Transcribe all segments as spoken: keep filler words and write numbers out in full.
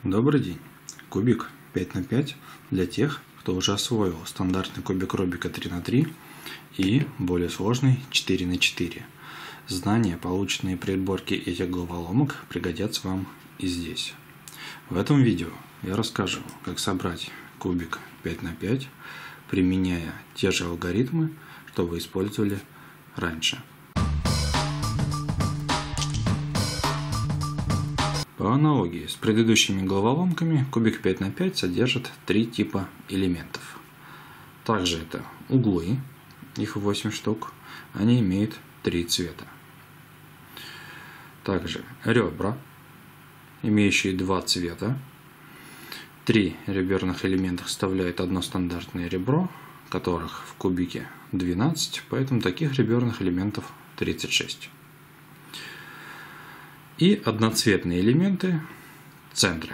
Добрый день! Кубик пять на пять для тех, кто уже освоил стандартный кубик Рубика три на три и более сложный четыре на четыре. Знания, полученные при отборке этих головоломок, пригодятся вам и здесь. В этом видео я расскажу, как собрать кубик пять на пять, применяя те же алгоритмы, что вы использовали раньше. По аналогии с предыдущими головоломками, кубик пять на пять содержит три типа элементов. Также это углы, их восемь штук, они имеют три цвета. Также ребра, имеющие два цвета. Три реберных элемента составляют одно стандартное ребро, которых в кубике двенадцать, поэтому таких реберных элементов тридцать шесть. И одноцветные элементы центры.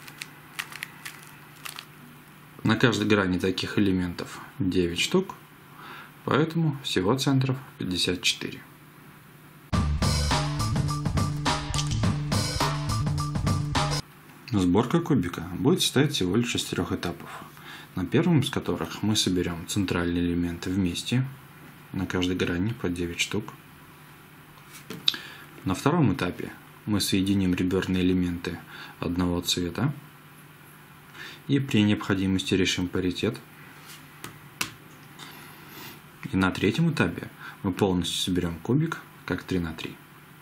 На каждой грани таких элементов девять штук, поэтому всего центров пятьдесят четыре. Сборка кубика будет состоять всего лишь из трех этапов, на первом из которых мы соберем центральные элементы вместе, на каждой грани по девять штук. На втором этапе мы соединим реберные элементы одного цвета и при необходимости решим паритет. И на третьем этапе мы полностью соберем кубик как три на три.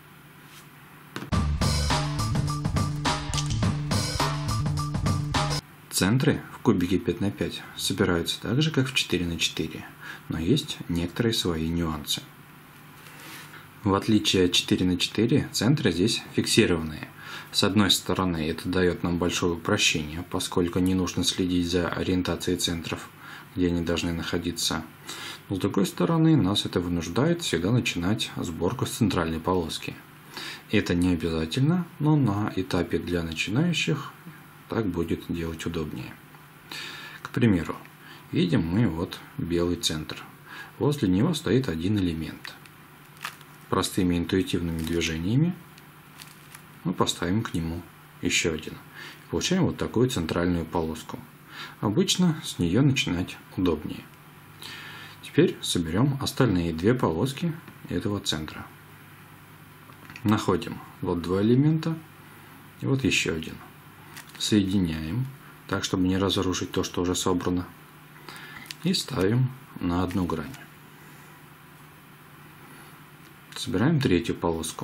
Центры в кубике пять на пять собираются так же, как в четыре на четыре, но есть некоторые свои нюансы. В отличие от четыре на четыре, центры здесь фиксированные. С одной стороны, это дает нам большое упрощение, поскольку не нужно следить за ориентацией центров, где они должны находиться. Но с другой стороны, нас это вынуждает всегда начинать сборку с центральной полоски. Это не обязательно, но на этапе для начинающих так будет делать удобнее. К примеру, видим мы вот белый центр. Возле него стоит один элемент. Простыми интуитивными движениями мы поставим к нему еще один. Получаем вот такую центральную полоску. Обычно с нее начинать удобнее. Теперь соберем остальные две полоски этого центра. Находим вот два элемента и вот еще один. Соединяем так, чтобы не разрушить то, что уже собрано. И ставим на одну грань. Собираем третью полоску.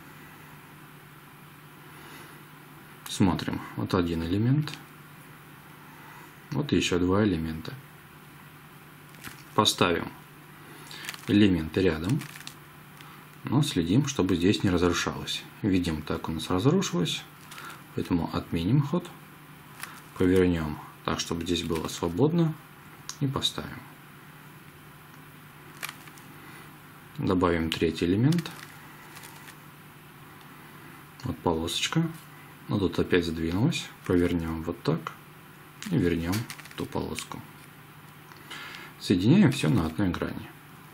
Смотрим. Вот один элемент. Вот еще два элемента. Поставим элементы рядом, но следим, чтобы здесь не разрушалось. Видим, так у нас разрушилось, поэтому отменим ход, повернем так, чтобы здесь было свободно, и поставим. Добавим третий элемент. Вот полосочка. Но тут опять сдвинулась. Повернем вот так. И вернем ту полоску. Соединяем все на одной грани.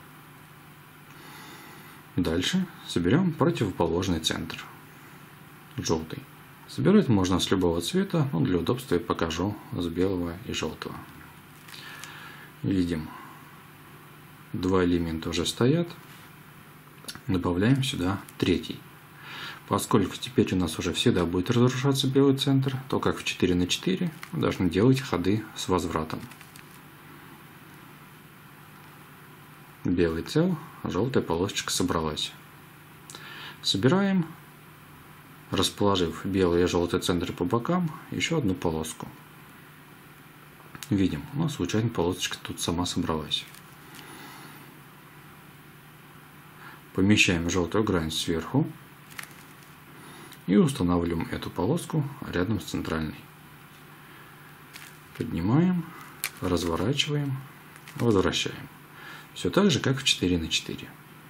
Дальше соберем противоположный центр. Желтый. Собирать можно с любого цвета, но для удобства я покажу с белого и желтого. Видим, два элемента уже стоят. Добавляем сюда третий. Поскольку теперь у нас уже всегда будет разрушаться белый центр, то как в четыре на четыре мы должны делать ходы с возвратом. Белый цел, желтая полосочка собралась. Собираем, расположив белый и желтый центры по бокам, еще одну полоску. Видим, у нас случайно полосочка тут сама собралась. Помещаем желтую грань сверху и устанавливаем эту полоску рядом с центральной. Поднимаем, разворачиваем, возвращаем. Все так же, как в четыре на четыре.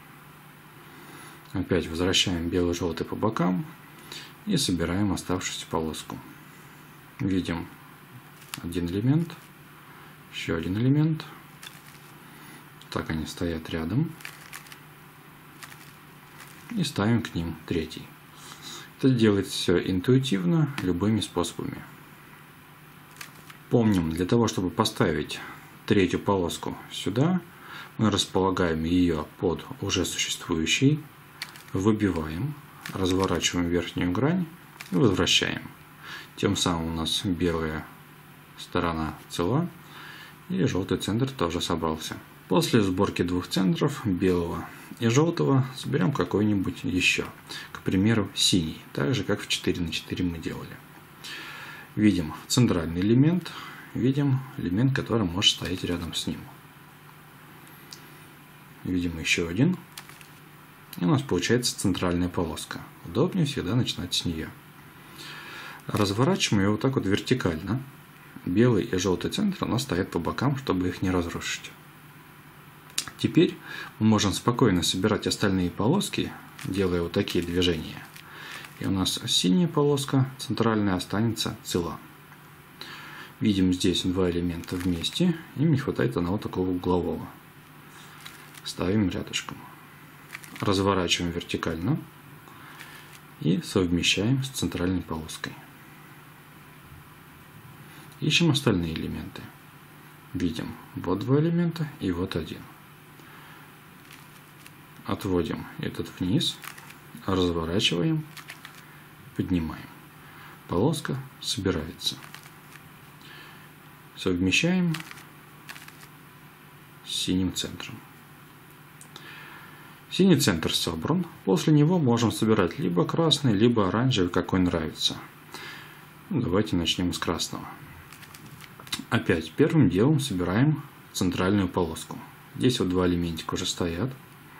Опять возвращаем белый и желтый по бокам и собираем оставшуюся полоску. Видим один элемент, еще один элемент. Так они стоят рядом. И ставим к ним третий. Это делается все интуитивно, любыми способами. Помним, для того, чтобы поставить третью полоску сюда, мы располагаем ее под уже существующей, выбиваем, разворачиваем верхнюю грань и возвращаем. Тем самым у нас белая сторона цела и желтый центр тоже собрался. После сборки двух центров, белого и желтого, соберем какой-нибудь еще. К примеру, синий, так же как в четыре на четыре мы делали. Видим центральный элемент, видим элемент, который может стоять рядом с ним. Видим еще один. И у нас получается центральная полоска. Удобнее всегда начинать с нее. Разворачиваем ее вот так вот вертикально. Белый и желтый центр у нас стоят по бокам, чтобы их не разрушить. Теперь мы можем спокойно собирать остальные полоски, делая вот такие движения. И у нас синяя полоска центральная останется цела. Видим здесь два элемента вместе, им не хватает одного такого углового. Ставим рядышком. Разворачиваем вертикально и совмещаем с центральной полоской. Ищем остальные элементы. Видим вот два элемента и вот один. Отводим этот вниз, разворачиваем, поднимаем. Полоска собирается. Совмещаем с синим центром. Синий центр собран. После него можем собирать либо красный, либо оранжевый, какой нравится. Ну, давайте начнем с красного. Опять первым делом собираем центральную полоску. Здесь вот два элементика уже стоят.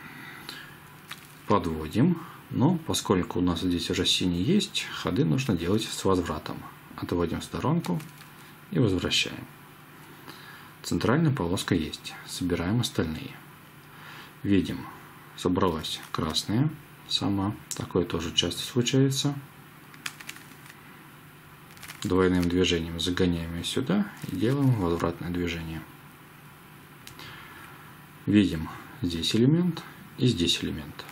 Подводим. Но поскольку у нас здесь уже синий есть, ходы нужно делать с возвратом. Отводим в сторонку и возвращаем. Центральная полоска есть. Собираем остальные. Видим, собралась красная сама. Такое тоже часто случается. Двойным движением загоняем ее сюда и делаем возвратное движение. Видим здесь элемент и здесь элемент.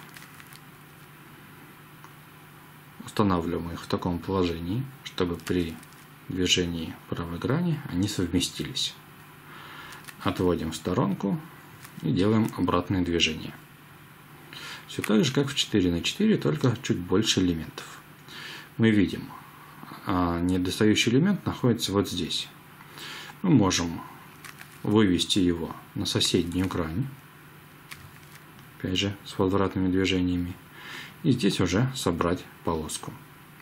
Устанавливаем их в таком положении, чтобы при движении правой грани они совместились. Отводим в сторонку и делаем обратное движение. Все так же, как в четыре на четыре, только чуть больше элементов. Мы видим, а недостающий элемент находится вот здесь. Мы можем вывести его на соседнюю грань, опять же с возвратными движениями, и здесь уже собрать полоску.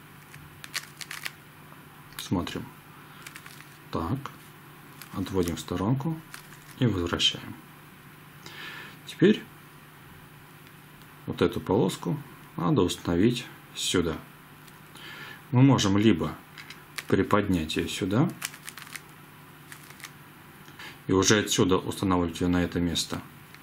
Смотрим. Так, отводим в сторонку и возвращаем. Теперь вот эту полоску надо установить сюда. Мы можем либо приподнять ее сюда и уже отсюда устанавливать ее на это место,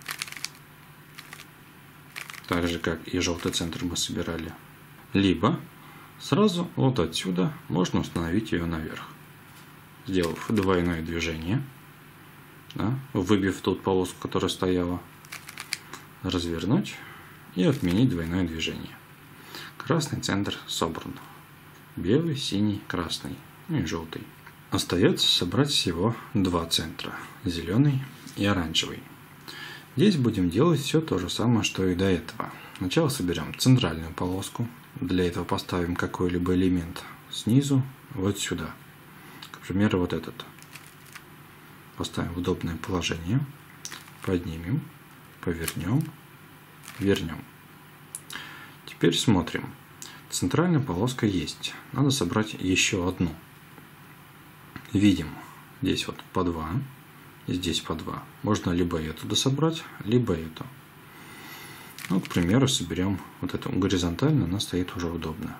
так же как и желтый центр мы собирали, либо сразу вот отсюда можно установить ее наверх, сделав двойное движение, да, выбив тут полоску, которая стояла, развернуть и отменить двойное движение. Красный центр собран. Белый, синий, красный и желтый. Остается собрать всего два центра. Зеленый и оранжевый. Здесь будем делать все то же самое, что и до этого. Сначала соберем центральную полоску. Для этого поставим какой-либо элемент снизу вот сюда. К примеру, вот этот. Поставим в удобное положение. Поднимем, повернем, вернем. Теперь смотрим. Центральная полоска есть. Надо собрать еще одну. Видим, здесь вот по два, и здесь по два. Можно либо эту дособрать, либо эту. Ну, к примеру, соберем вот эту горизонтально, она стоит уже удобно.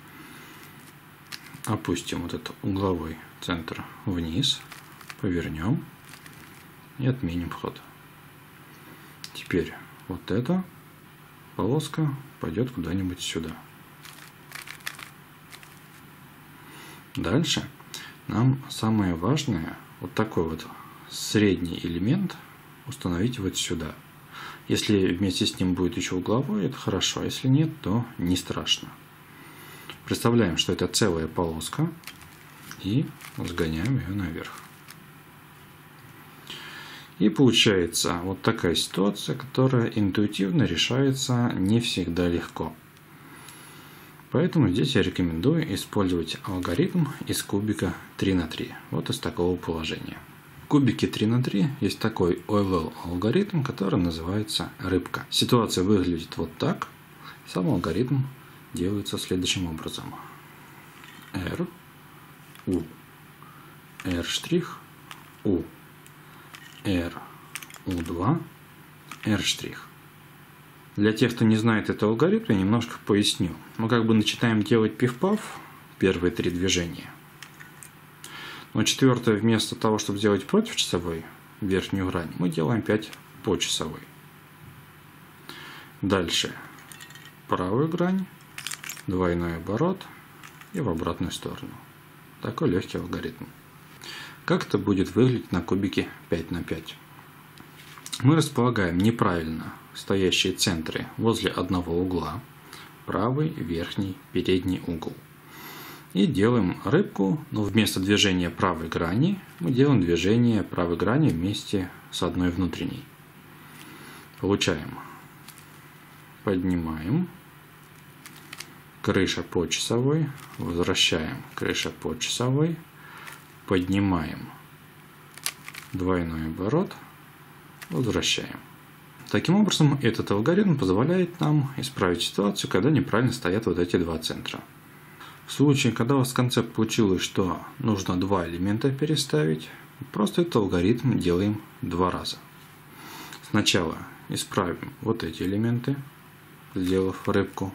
Опустим вот этот угловой центр вниз, повернем и отменим ход. Теперь вот эта полоска пойдет куда-нибудь сюда. Дальше нам самое важное, вот такой вот средний элемент установить вот сюда. Если вместе с ним будет еще угловой, это хорошо. Если нет, то не страшно. Представляем, что это целая полоска и сгоняем ее наверх. И получается вот такая ситуация, которая интуитивно решается не всегда легко. Поэтому здесь я рекомендую использовать алгоритм из кубика три на три. Вот из такого положения. В кубике три на три есть такой Euler алгоритм, который называется рыбка. Ситуация выглядит вот так. Сам алгоритм делается следующим образом. R, U, R', U, R, U2, R'. Для тех, кто не знает этот алгоритм, я немножко поясню. Мы как бы начинаем делать пиф-паф, первые три движения. Но четвертое, вместо того, чтобы сделать против часовой верхнюю грань, мы делаем пять по часовой. Дальше правую грань, двойной оборот и в обратную сторону. Такой легкий алгоритм. Как это будет выглядеть на кубике пять на пять? Мы располагаем неправильно стоящие центры возле одного угла, правый, верхний, передний угол. И делаем рыбку, но вместо движения правой грани мы делаем движение правой грани вместе с одной внутренней. Получаем. Поднимаем. Крыша по часовой. Возвращаем. Крыша по часовой. Поднимаем. Двойной оборот. Возвращаем. Таким образом, этот алгоритм позволяет нам исправить ситуацию, когда неправильно стоят вот эти два центра. В случае, когда у вас концепт получилось, что нужно два элемента переставить, просто этот алгоритм делаем два раза. Сначала исправим вот эти элементы, сделав рыбку.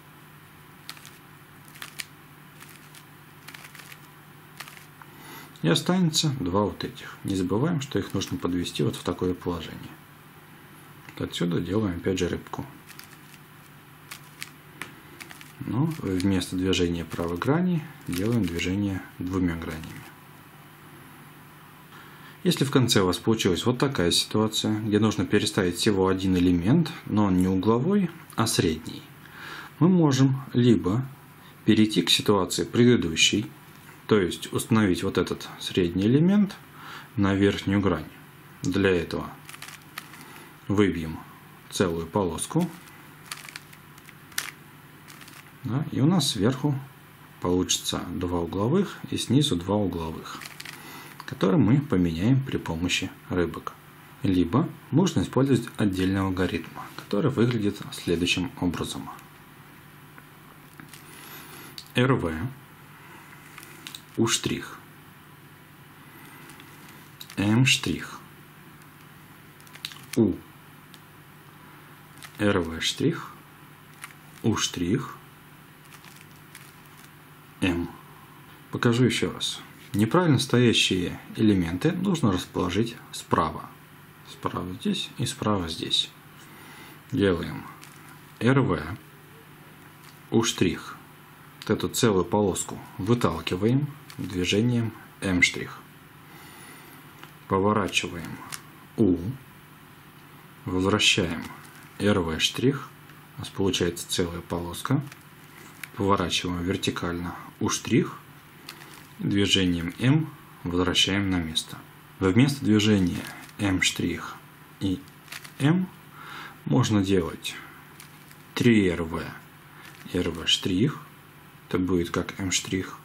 И останется два вот этих. Не забываем, что их нужно подвести вот в такое положение. Отсюда делаем опять же рыбку. Но вместо движения правой грани делаем движение двумя гранями. Если в конце у вас получилась вот такая ситуация, где нужно переставить всего один элемент, но он не угловой, а средний, мы можем либо перейти к ситуации предыдущей, то есть установить вот этот средний элемент на верхнюю грань. Для этого выбьем целую полоску. Да, и у нас сверху получится два угловых и снизу два угловых, которые мы поменяем при помощи рыбок. Либо можно использовать отдельный алгоритм, который выглядит следующим образом. эр вэ, U', M', U, эр вэ', U', M. Покажу еще раз. Неправильно стоящие элементы нужно расположить справа. Справа здесь и справа здесь. Делаем эр вэ, U'. Вот эту целую полоску выталкиваем движением M'. Поворачиваем U. Возвращаем эр вэ'. У нас получается целая полоска. Поворачиваем вертикально U'. Движением M возвращаем на место. Вместо движения M' и M можно делать три эр вэ, эр вэ', это будет как M',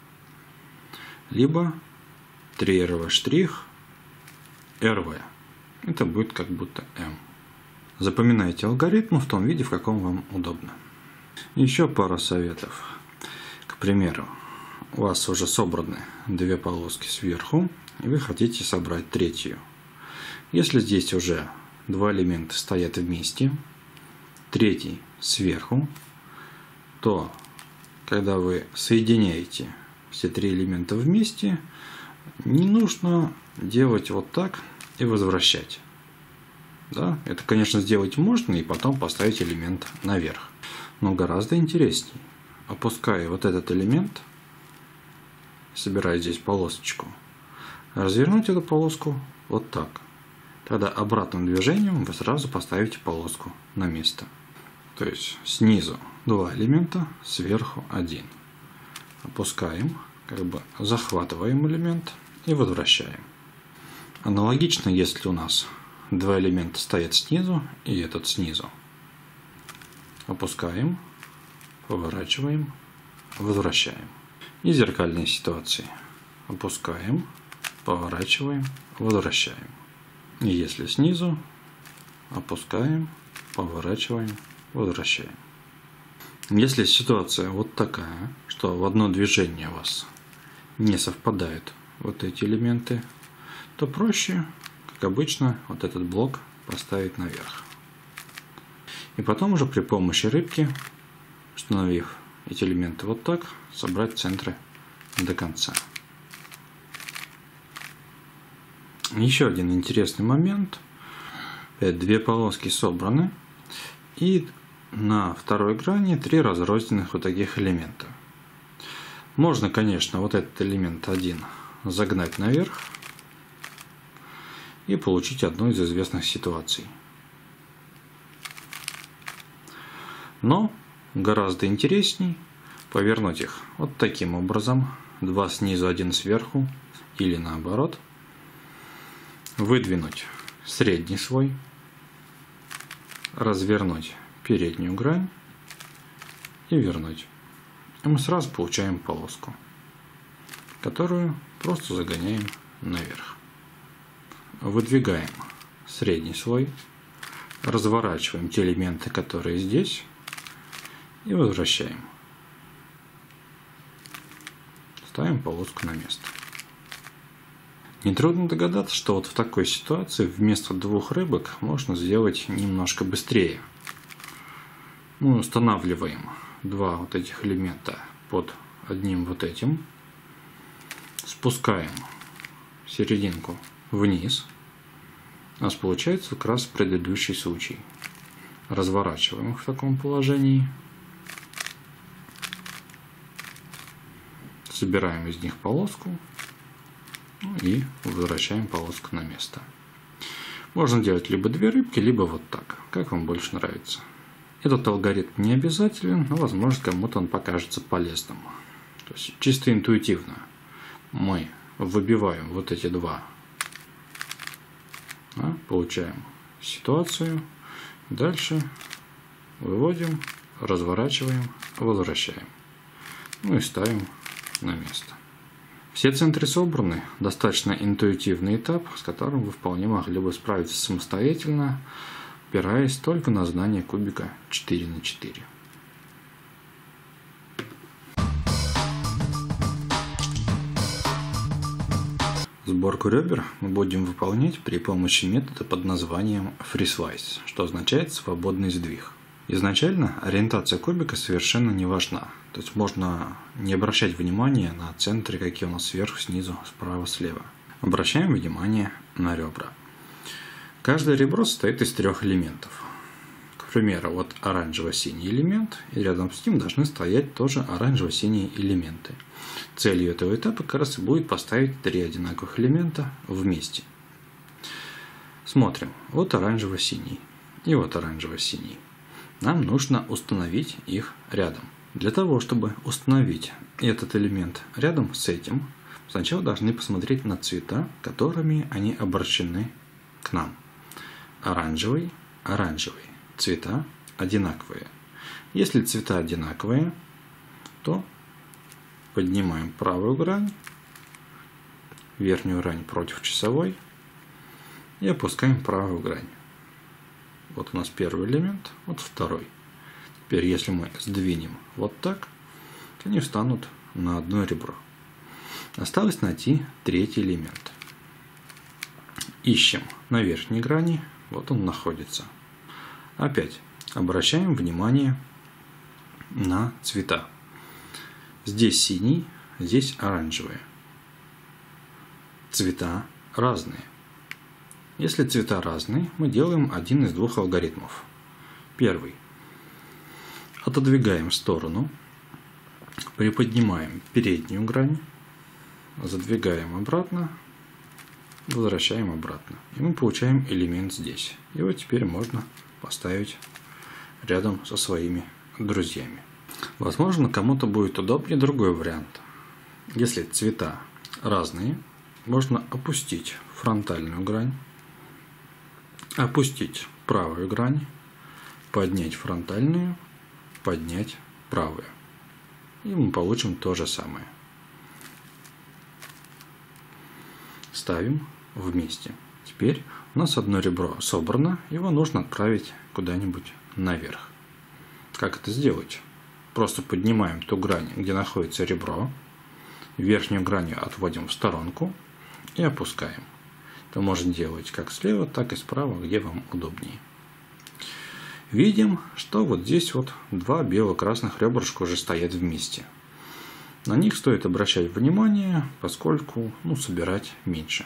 либо три эр вэ', эр вэ, это будет как будто M. Запоминайте алгоритм в том виде, в каком вам удобно. Еще пара советов. К примеру, у вас уже собраны две полоски сверху, и вы хотите собрать третью. Если здесь уже два элемента стоят вместе, третий сверху, то когда вы соединяете все три элемента вместе, не нужно делать вот так и возвращать. Да? Это, конечно, сделать можно и потом поставить элемент наверх. Но гораздо интересней, опуская вот этот элемент, собирая здесь полосочку, развернуть эту полоску вот так. Тогда обратным движением вы сразу поставите полоску на место. То есть снизу два элемента, сверху один. Опускаем, как бы захватываем элемент и возвращаем. Аналогично, если у нас два элемента стоят снизу и этот снизу. Опускаем, поворачиваем, возвращаем. И зеркальные ситуации. Опускаем, поворачиваем, возвращаем. И если снизу, опускаем, поворачиваем, возвращаем. Если ситуация вот такая, что в одно движение у вас не совпадают вот эти элементы, то проще, как обычно, вот этот блок поставить наверх. И потом уже при помощи рыбки, установив эти элементы вот так, собрать центры до конца. Еще один интересный момент. Опять две полоски собраны. И на второй грани три разрозненных вот таких элемента. Можно, конечно, вот этот элемент один загнать наверх и получить одну из известных ситуаций. Но гораздо интересней повернуть их вот таким образом. Два снизу, один сверху. Или наоборот. Выдвинуть средний слой. Развернуть переднюю грань. И вернуть. И мы сразу получаем полоску, которую просто загоняем наверх. Выдвигаем средний слой. Разворачиваем те элементы, которые здесь. И возвращаем. Ставим полоску на место. Нетрудно догадаться, что вот в такой ситуации вместо двух рыбок можно сделать немножко быстрее. Мы устанавливаем два вот этих элемента под одним вот этим. Спускаем серединку вниз. У нас получается как раз предыдущий случай. Разворачиваем их в таком положении. Собираем из них полоску и возвращаем полоску на место. Можно делать либо две рыбки, либо вот так, как вам больше нравится. Этот алгоритм не обязателен, но, возможно, кому-то он покажется полезным. То есть чисто интуитивно мы выбиваем вот эти два, да, получаем ситуацию, дальше выводим, разворачиваем, возвращаем. Ну и ставим на место. Все центры собраны. Достаточно интуитивный этап, с которым вы вполне могли бы справиться самостоятельно, опираясь только на знание кубика четыре на четыре. Сборку ребер мы будем выполнять при помощи метода под названием FreeSlice, что означает свободный сдвиг. Изначально ориентация кубика совершенно не важна, то есть можно не обращать внимания на центры, какие у нас сверху, снизу, справа, слева. Обращаем внимание на ребра. Каждое ребро состоит из трех элементов. К примеру, вот оранжево-синий элемент, и рядом с ним должны стоять тоже оранжево-синие элементы. Целью этого этапа как раз и будет поставить три одинаковых элемента вместе. Смотрим, вот оранжево-синий и вот оранжево-синий. Нам нужно установить их рядом. Для того, чтобы установить этот элемент рядом с этим, сначала должны посмотреть на цвета, которыми они обращены к нам. Оранжевый, оранжевый. Цвета одинаковые. Если цвета одинаковые, то поднимаем правую грань, верхнюю грань против часовой и опускаем правую грань. Вот у нас первый элемент, вот второй. Теперь, если мы сдвинем вот так, то они встанут на одно ребро. Осталось найти третий элемент. Ищем на верхней грани, вот он находится. Опять обращаем внимание на цвета. Здесь синий, здесь оранжевый. Цвета разные. Если цвета разные, мы делаем один из двух алгоритмов. Первый. Отодвигаем в сторону, приподнимаем переднюю грань, задвигаем обратно, возвращаем обратно. И мы получаем элемент здесь. Его теперь можно поставить рядом со своими друзьями. Возможно, кому-то будет удобнее другой вариант. Если цвета разные, можно опустить фронтальную грань, опустить правую грань, поднять фронтальную, поднять правую. И мы получим то же самое. Ставим вместе. Теперь у нас одно ребро собрано, его нужно отправить куда-нибудь наверх. Как это сделать? Просто поднимаем ту грань, где находится ребро, верхнюю грань отводим в сторонку и опускаем. Это можно делать как слева, так и справа, где вам удобнее. Видим, что вот здесь вот два бело-красных ребрышка уже стоят вместе. На них стоит обращать внимание, поскольку ну, собирать меньше.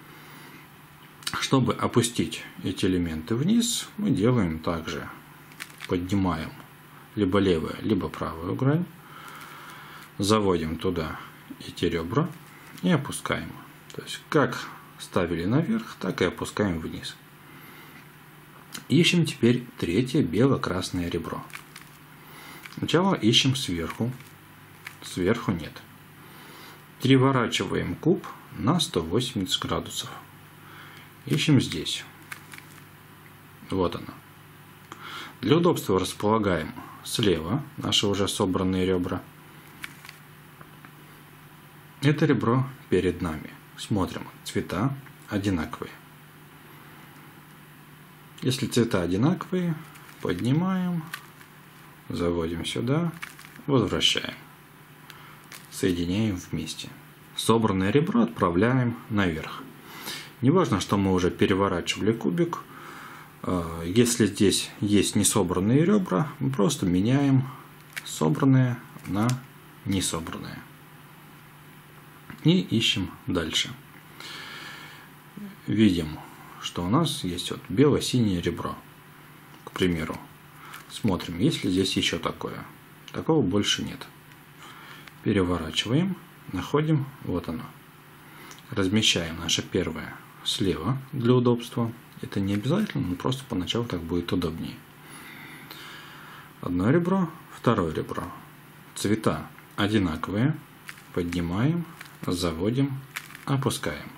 Чтобы опустить эти элементы вниз, мы делаем также. Поднимаем либо левую, либо правую грань, заводим туда эти ребра и опускаем. То есть как ставили наверх, так и опускаем вниз. Ищем теперь третье бело-красное ребро. Сначала ищем сверху. Сверху нет. Переворачиваем куб на сто восемьдесят градусов. Ищем здесь. Вот оно. Для удобства располагаем слева наши уже собранные ребра. Это ребро перед нами. Смотрим, цвета одинаковые. Если цвета одинаковые, поднимаем, заводим сюда, возвращаем. Соединяем вместе. Собранное ребро отправляем наверх. Неважно, что мы уже переворачивали кубик. Если здесь есть несобранные ребра, мы просто меняем собранные на несобранные. И ищем дальше. Видим, что у нас есть вот бело-синее ребро. К примеру. Смотрим, есть ли здесь еще такое. Такого больше нет. Переворачиваем, находим, вот оно. Размещаем наше первое слева для удобства. Это не обязательно, но просто поначалу так будет удобнее. Одно ребро, второе ребро. Цвета одинаковые. Поднимаем, заводим, опускаем.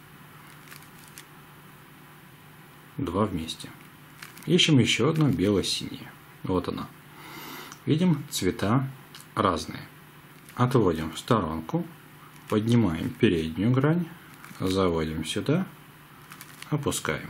Два вместе. Ищем еще одно бело-синее. Вот оно. Видим, цвета разные. Отводим в сторонку, поднимаем переднюю грань, заводим сюда, опускаем.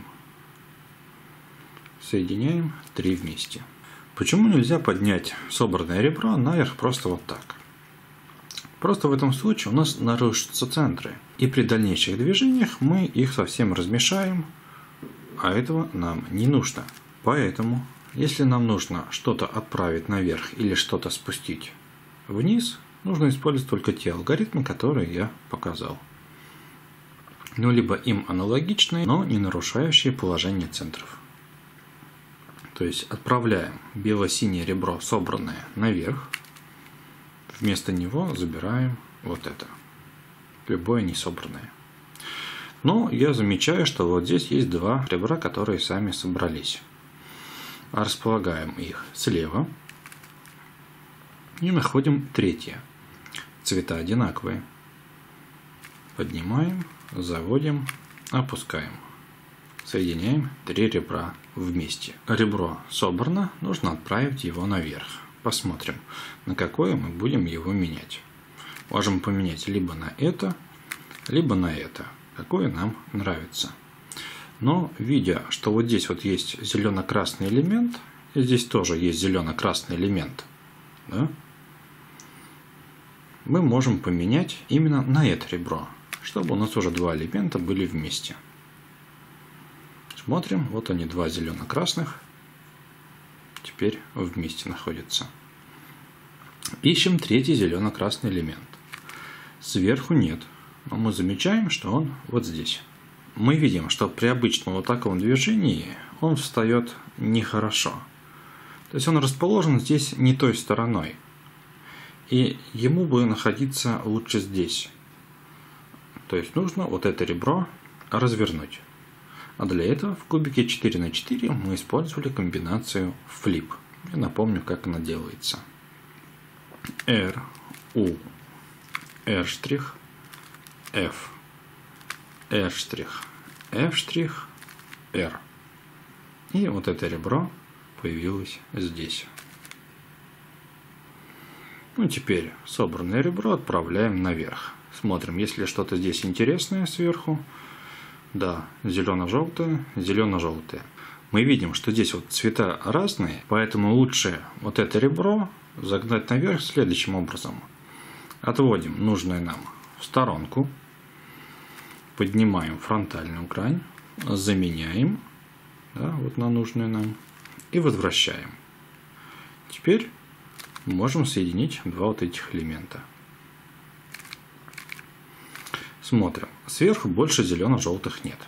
Соединяем три вместе. Почему нельзя поднять собранное ребро наверх просто вот так? Просто в этом случае у нас нарушатся центры. И при дальнейших движениях мы их совсем размешаем, а этого нам не нужно. Поэтому, если нам нужно что-то отправить наверх или что-то спустить вниз, нужно использовать только те алгоритмы, которые я показал. Ну, либо им аналогичные, но не нарушающие положение центров. То есть отправляем бело-синее ребро, собранное, наверх. Вместо него забираем вот это. Любое несобранное. Но я замечаю, что вот здесь есть два ребра, которые сами собрались. Располагаем их слева. И находим третье. Цвета одинаковые. Поднимаем, заводим, опускаем. Соединяем три ребра вместе. Ребро собрано, нужно отправить его наверх. Посмотрим, на какое мы будем его менять. Можем поменять либо на это, либо на это. Какое нам нравится. Но видя, что вот здесь вот есть зелено-красный элемент, и здесь тоже есть зелено-красный элемент, да, мы можем поменять именно на это ребро, чтобы у нас уже два элемента были вместе. Смотрим, вот они, два зелено-красных, теперь вместе находятся. Ищем третий зелено-красный элемент. Сверху нет, но мы замечаем, что он вот здесь. Мы видим, что при обычном вот таком движении он встает нехорошо. То есть он расположен здесь не той стороной. И ему бы находиться лучше здесь. То есть нужно вот это ребро развернуть. А для этого в кубике четыре на четыре мы использовали комбинацию flip. Я напомню, как она делается. R, U, R', F. R', F', R. И вот это ребро появилось здесь. Ну, теперь собранное ребро отправляем наверх. Смотрим, есть ли что-то здесь интересное сверху. Да, зелено-желтое, зелено-желтое. Мы видим, что здесь вот цвета разные, поэтому лучше вот это ребро загнать наверх следующим образом. Отводим нужное нам в сторонку, поднимаем фронтальную грань, заменяем, да, вот на нужную нам, и возвращаем. Теперь можем соединить два вот этих элемента. Смотрим. Сверху больше зелено-желтых нет.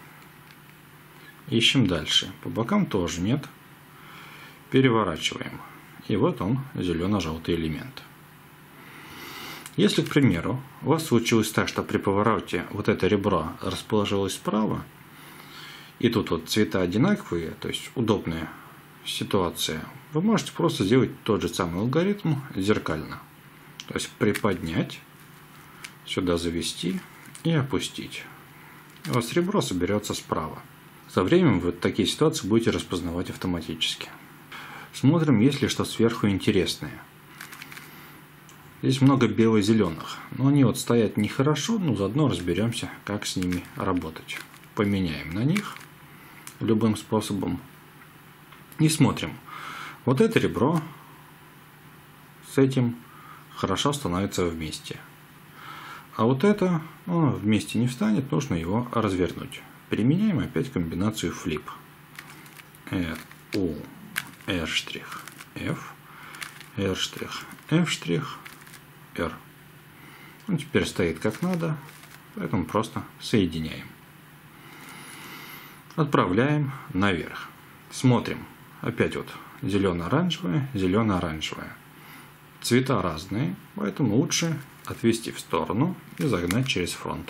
Ищем дальше. По бокам тоже нет. Переворачиваем. И вот он, зелено-желтый элемент. Если, к примеру, у вас случилось так, что при повороте вот это ребро расположилось справа, и тут вот цвета одинаковые, то есть удобная ситуация, вы можете просто сделать тот же самый алгоритм зеркально. То есть приподнять, сюда завести и опустить. У вас ребро соберется справа. Со временем вы такие ситуации будете распознавать автоматически. Смотрим, есть ли что сверху интересное. Здесь много бело-зеленых, но они вот стоят нехорошо, но заодно разберемся, как с ними работать. Поменяем на них любым способом. И смотрим. Вот это ребро с этим хорошо становится вместе. А вот это, ну, вместе не встанет, нужно его развернуть. Применяем опять комбинацию flip. R, U, R', F, R', F', R. Он теперь стоит как надо, поэтому просто соединяем. Отправляем наверх. Смотрим. Опять вот зелено-оранжевое, зелено-оранжевое. Цвета разные, поэтому лучше отвести в сторону и загнать через фронт.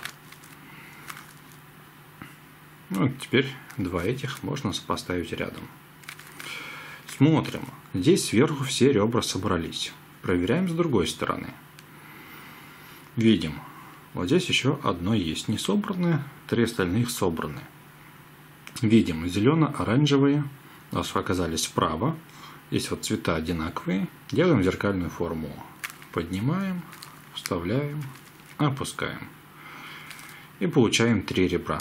Ну, теперь два этих можно поставить рядом. Смотрим. Здесь сверху все ребра собрались. Проверяем с другой стороны. Видим. Вот здесь еще одно есть не собранное, три остальных собраны. Видим зелено-оранжевые у нас оказались справа. Здесь вот цвета одинаковые. Делаем зеркальную формулу. Поднимаем, вставляем, опускаем. И получаем три ребра.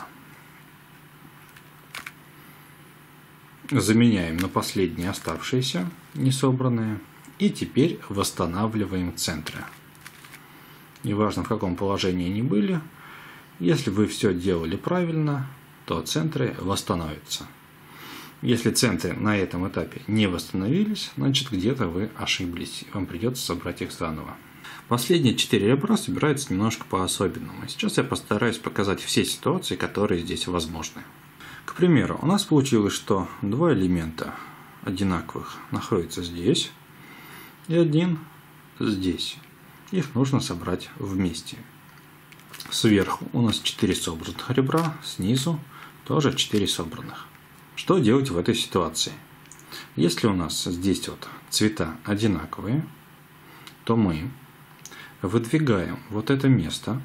Заменяем на последние оставшиеся, не собранные. И теперь восстанавливаем центры. Неважно, в каком положении они были. Если вы все делали правильно, то центры восстановятся. Если центры на этом этапе не восстановились, значит где-то вы ошиблись. Вам придется собрать их заново. Последние четыре ребра собираются немножко по-особенному. Сейчас я постараюсь показать все ситуации, которые здесь возможны. К примеру, у нас получилось, что два элемента одинаковых находятся здесь и один здесь. Их нужно собрать вместе. Сверху у нас четыре собранных ребра, снизу тоже четыре собранных. Что делать в этой ситуации? Если у нас здесь вот цвета одинаковые, то мы выдвигаем вот это место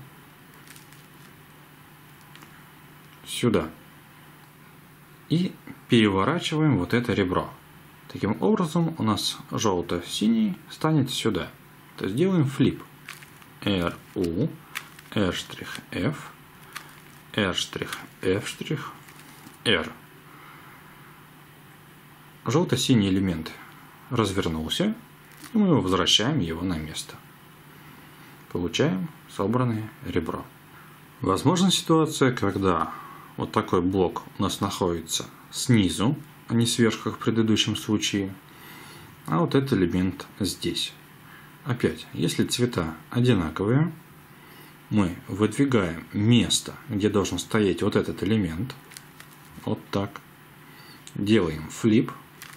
сюда и переворачиваем вот это ребро. Таким образом у нас желто-синий станет сюда. То есть делаем флип. R, U, R', F, R', F', R. Желто-синий элемент развернулся, и мы возвращаем его на место. Получаем собранное ребро. Возможна ситуация, когда вот такой блок у нас находится снизу, а не сверху, как в предыдущем случае, а вот этот элемент здесь. Опять, если цвета одинаковые, мы выдвигаем место, где должен стоять вот этот элемент, вот так, делаем флип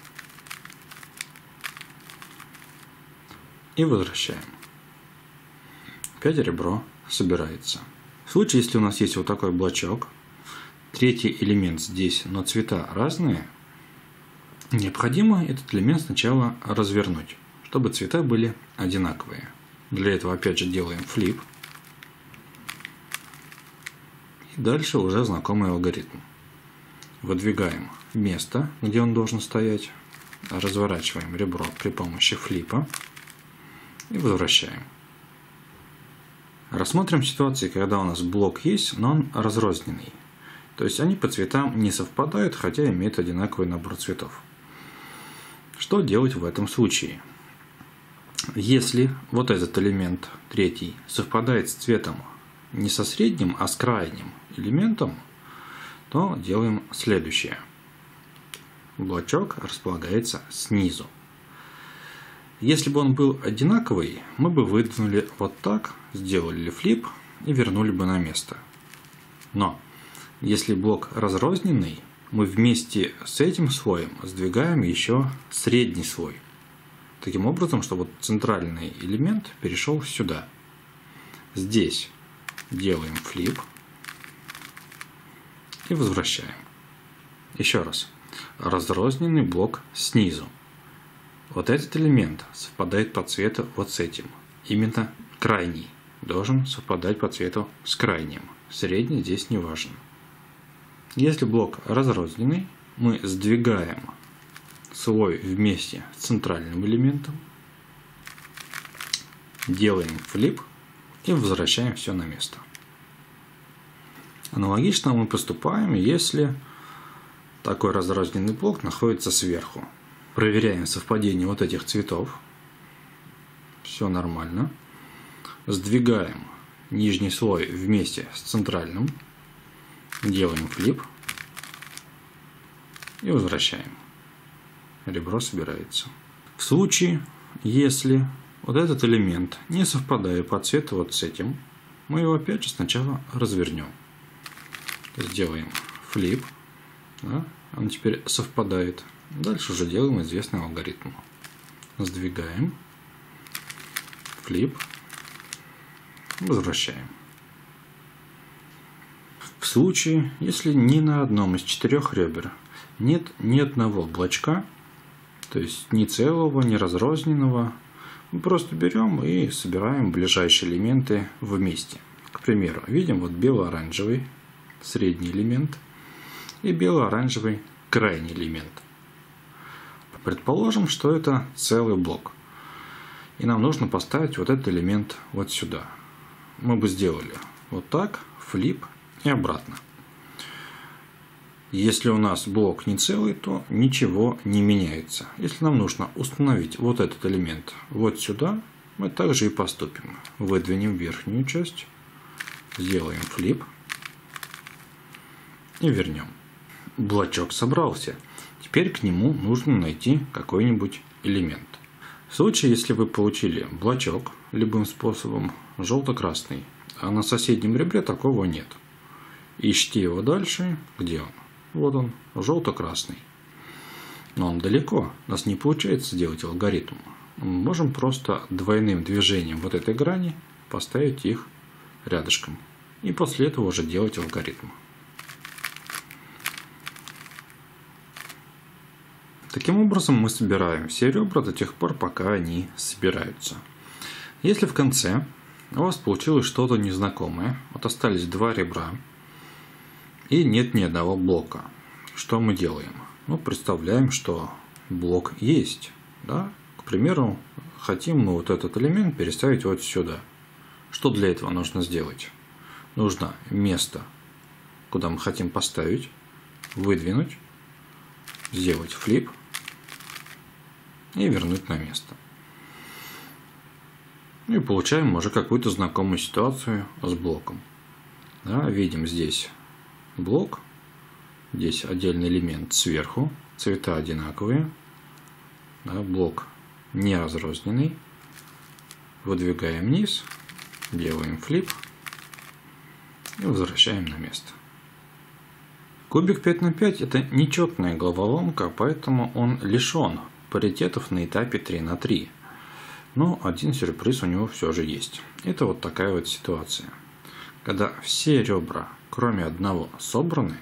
и возвращаем. Опять ребро собирается. В случае, если у нас есть вот такой блочок, третий элемент здесь, но цвета разные, необходимо этот элемент сначала развернуть, чтобы цвета были одинаковые. Для этого опять же делаем флип И дальше уже знакомый алгоритм. Выдвигаем место, где он должен стоять, разворачиваем ребро при помощи флипа и возвращаем. Рассмотрим ситуации, когда у нас блок есть, но он разрозненный. То есть они по цветам не совпадают, хотя имеют одинаковый набор цветов. Что делать в этом случае? Если вот этот элемент третий совпадает с цветом не со средним, а с крайним элементом, то делаем следующее. Блочок располагается снизу. Если бы он был одинаковый, мы бы выдвинули вот так, сделали флип и вернули бы на место. Но если блок разрозненный, мы вместе с этим слоем сдвигаем еще средний слой. Таким образом, чтобы центральный элемент перешел сюда. Здесь делаем флип и возвращаем. Еще раз. Разрозненный блок снизу. Вот этот элемент совпадает по цвету вот с этим. Именно крайний должен совпадать по цвету с крайним. Средний здесь не важен. Если блок разрозненный, мы сдвигаем слой вместе с центральным элементом, делаем флип и возвращаем все на место. Аналогично мы поступаем, если такой разрозненный блок находится сверху. Проверяем совпадение вот этих цветов. Все нормально. Сдвигаем нижний слой вместе с центральным. Делаем флип. И возвращаем. Ребро собирается. В случае, если вот этот элемент не совпадает по цвету вот с этим, мы его опять же сначала развернем. Сделаем флип. Да, он теперь совпадает. Дальше уже делаем известный алгоритм. Сдвигаем. Флип. Возвращаем. В случае, если ни на одном из четырех ребер нет ни одного блочка, то есть ни целого, ни разрозненного, мы просто берем и собираем ближайшие элементы вместе. К примеру, видим вот бело-оранжевый средний элемент и бело-оранжевый крайний элемент. Предположим, что это целый блок. И нам нужно поставить вот этот элемент вот сюда. Мы бы сделали вот так, флип и обратно. Если у нас блок не целый, то ничего не меняется. Если нам нужно установить вот этот элемент вот сюда, мы также и поступим. Выдвинем верхнюю часть, сделаем флип и вернем. Блочок собрался. Теперь к нему нужно найти какой-нибудь элемент. В случае, если вы получили блочок любым способом желто-красный, а на соседнем ребре такого нет. Ищите его дальше. Где он? Вот он, желто-красный. Но он далеко. У нас не получается сделать алгоритм. Мы можем просто двойным движением вот этой грани поставить их рядышком. И после этого уже делать алгоритм. Таким образом мы собираем все ребра до тех пор, пока они собираются. Если в конце у вас получилось что-то незнакомое, вот остались два ребра и нет ни одного блока, что мы делаем? Ну, представляем, что блок есть. Да? К примеру, хотим мы вот этот элемент переставить вот сюда. Что для этого нужно сделать? Нужно место, куда мы хотим поставить, выдвинуть, сделать флип и вернуть на место. И получаем уже какую-то знакомую ситуацию с блоком. Да, видим здесь блок, здесь отдельный элемент сверху, цвета одинаковые, да, блок не разрозненный, выдвигаем вниз, делаем флип и возвращаем на место. Кубик пять на пять это нечетная головоломка, поэтому он лишен паритетов на этапе три на три. Но один сюрприз у него все же есть. Это вот такая вот ситуация. Когда все ребра, кроме одного, собраны,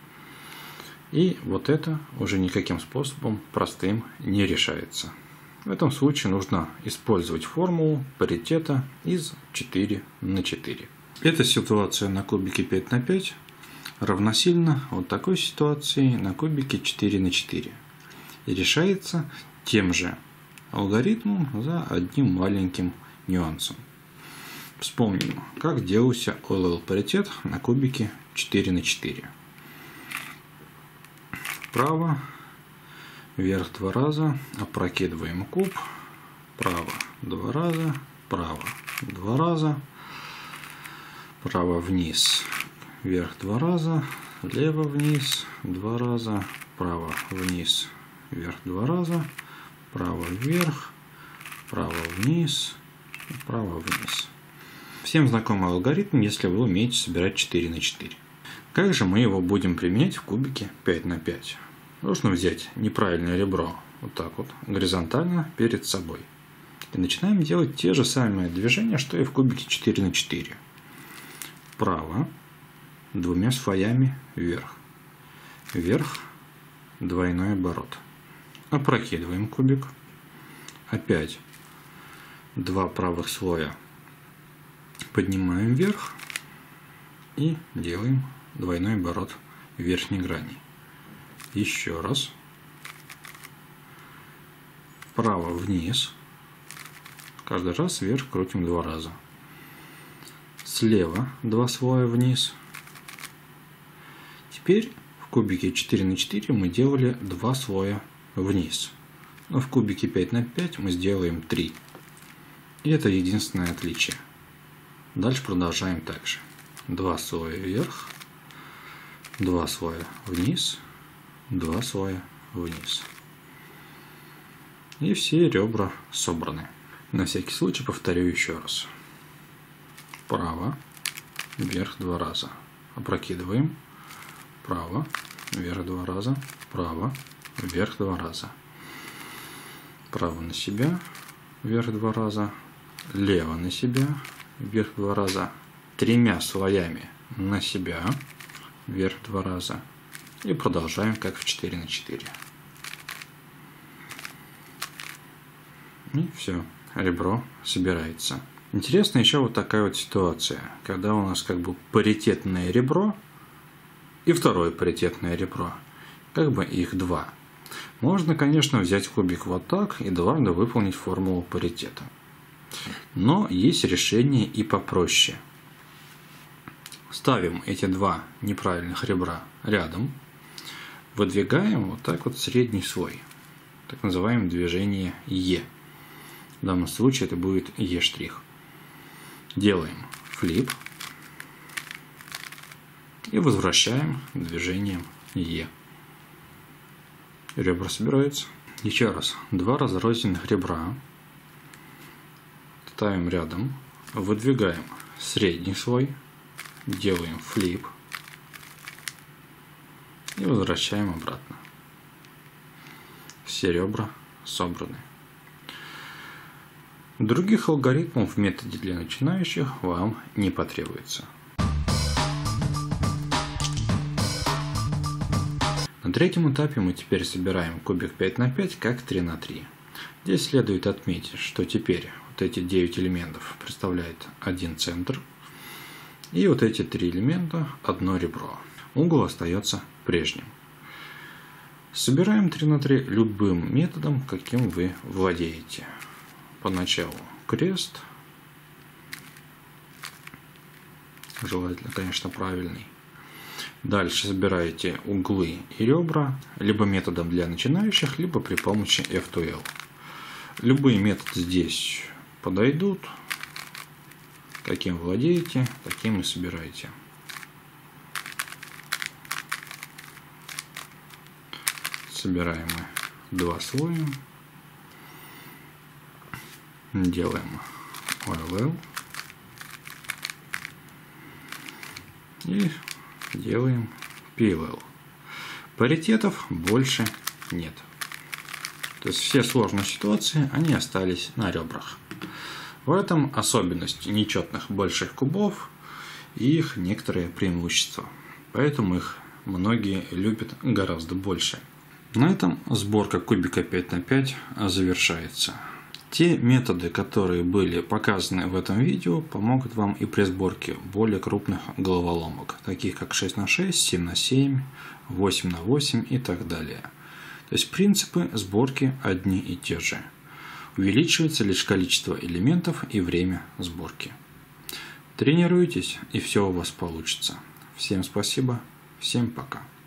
и вот это уже никаким способом простым не решается. В этом случае нужно использовать формулу паритета из четыре на четыре. Эта ситуация на кубике пять на пять равносильно вот такой ситуации на кубике четыре на четыре. И решается тем же алгоритмом за одним маленьким нюансом. Вспомним, как делался эл эл паритет на кубике четыре на четыре. Право, вверх два раза, опрокидываем куб, право два раза, право два раза, право вниз, вверх два раза, лево вниз два раза, право вниз, вверх два раза, право вверх, право вниз, право вниз. Всем знакомый алгоритм, если вы умеете собирать четыре на четыре. Как же мы его будем применять в кубике пять на пять? Нужно взять неправильное ребро вот так вот горизонтально перед собой. И начинаем делать те же самые движения, что и в кубике четыре на четыре. Право двумя слоями вверх. Вверх двойной оборот. Опрокидываем кубик. Опять два правых слоя поднимаем вверх и делаем двойной оборот верхней грани. Еще раз. Вправо вниз. Каждый раз вверх крутим два раза. Слева два слоя вниз. Теперь в кубике четыре на четыре мы делали два слоя вниз. Но в кубике пять на пять мы сделаем три. И это единственное отличие. Дальше продолжаем так же. Два слоя вверх, два слоя вниз, два слоя вниз. И все ребра собраны. На всякий случай повторю еще раз. Право, вверх два раза. Опрокидываем. Право, вверх два раза. Право, вверх два раза. Право на себя, вверх два раза. Лево на себя, вверх два раза. Тремя слоями на себя, вверх два раза. И продолжаем как в четыре на четыре. И все, ребро собирается. Интересна еще вот такая вот ситуация, когда у нас как бы паритетное ребро и второе паритетное ребро. Как бы их два. Можно, конечно, взять кубик вот так и дважды выполнить формулу паритета. Но есть решение и попроще. Ставим эти два неправильных ребра рядом, выдвигаем вот так вот средний слой. Так называемое движение Е. В данном случае это будет Е'. Делаем флип и возвращаем движением Е. Ребра собираются. Еще раз. Два разрозненных ребра ставим рядом, выдвигаем средний слой, делаем флип и возвращаем обратно. Все ребра собраны. Других алгоритмов в методе для начинающих вам не потребуется. На третьем этапе мы теперь собираем кубик пять на пять как три на три. Здесь следует отметить, что теперь вот эти девять элементов представляют один центр, и вот эти три элемента одно ребро. Угол остается прежним. Собираем три на три любым методом, каким вы владеете. Поначалу крест, желательно, конечно, правильный. Дальше собираете углы и ребра, либо методом для начинающих, либо при помощи эф два эл. Любые методы здесь подойдут. Каким владеете, таким и собираете. Собираем мы два слоя. Делаем о эл эл. И делаем пи эл эл. Паритетов больше нет. То есть все сложные ситуации, они остались на ребрах. В этом особенность нечетных больших кубов и их некоторые преимущества. Поэтому их многие любят гораздо больше. На этом сборка кубика пять на пять завершается. Те методы, которые были показаны в этом видео, помогут вам и при сборке более крупных головоломок, таких как шесть на шесть, семь на семь, восемь на восемь и так далее. То есть принципы сборки одни и те же. Увеличивается лишь количество элементов и время сборки. Тренируйтесь, и все у вас получится. Всем спасибо, всем пока.